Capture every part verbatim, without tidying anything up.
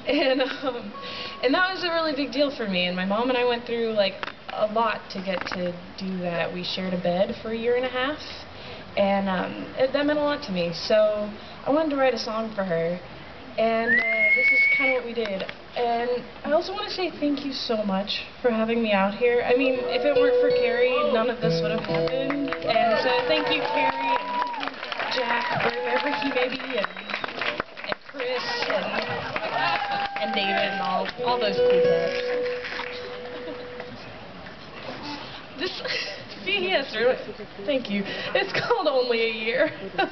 And, um, and that was a really big deal for me, and my mom and I went through, like, a lot to get to do that. We shared a bed for a year and a half, and um, it, that meant a lot to me, so I wanted to write a song for her, and uh, this is kind of what we did. And I also want to say thank you so much for having me out here. I mean, if it weren't for Carrie, none of this would have happened, and so thank you, Carrie, and Jack, or wherever he may be, and, and Chris, and, and David, and all, all those cool cats. This, see, yes, really, thank you. It's called Only a Year.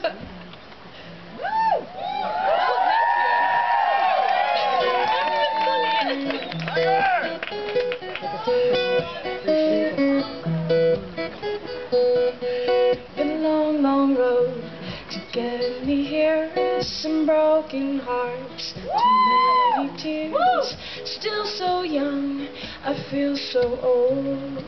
Been a long, long road to get me here. Some broken hearts, too many tears. Still so young, I feel so old.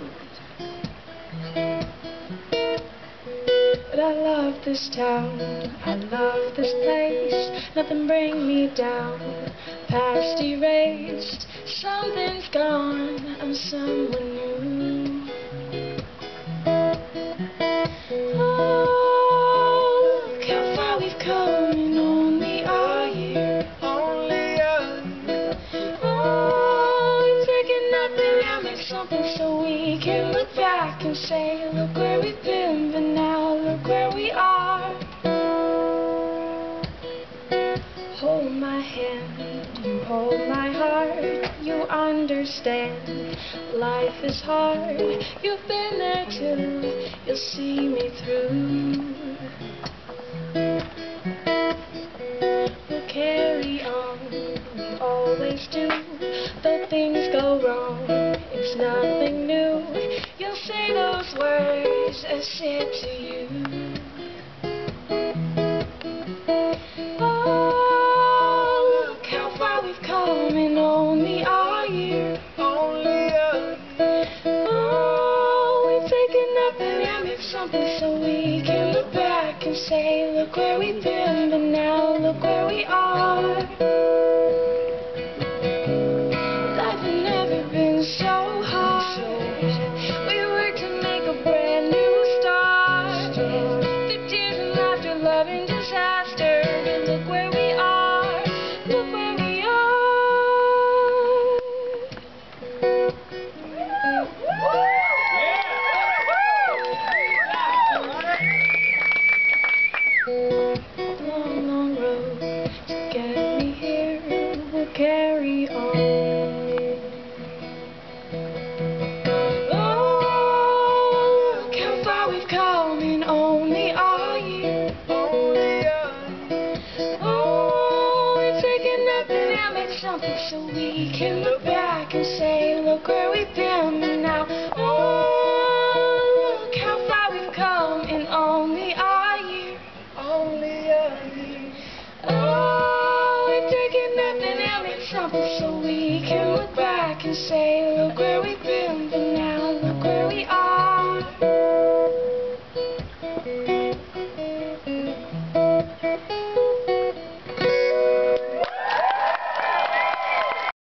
But I love this town, I love this place. Nothing bring me down, past erased. Something's gone, I'm someone new. Oh, look how far we've come in only a year. Only a year. Oh, we've taken nothing and made something so we can look back and say, look where we've been, but now look where we are. Hold my hand, you hold my heart. You understand, life is hard. You've been there too, you'll see me through. We'll carry on, we always do. Though things go wrong, it's nothing new. You'll say those words I said to you. Oh, look how far we've come in only a year. Only a year. Oh, we've taken nothing and made something so we can look back and say, look where we've been, but now look where we are. Life had never been so hard. We worked to make a brand new start. Through tears and laughter, love and disaster. But look where we are. Look where we are. Long, long road to get me here. We'll carry on. Oh, look how far we've come in only a year. Only a year. Oh, we've taken nothing and made something so we can look back and say, look where we've been.